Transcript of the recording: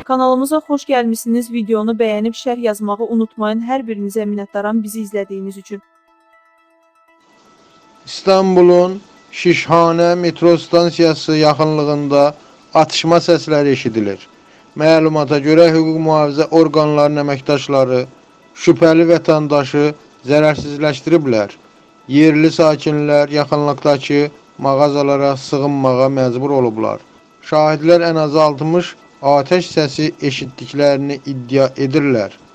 Kanalımıza xoş gəlmişsiniz. Videonu bəyənib şərh yazmağı unutmayın. Hər birinizə minnətdaram bizi izlədiyiniz üçün. İstanbul'un Şişhane metro stansiyası yaxınlığında atışma səsləri eşidilir. Məlumata görə hüquq mühafizə orqanlarının əməkdaşları şübhəli vətəndaşı zərərsizləşdiriblər. Yerli sakinlər yaxınlıqdakı mağazalara sığınmağa məcbur olublar. Şahidlər ən azı 60 atəş səsi eşitdiklərini iddia edirlər.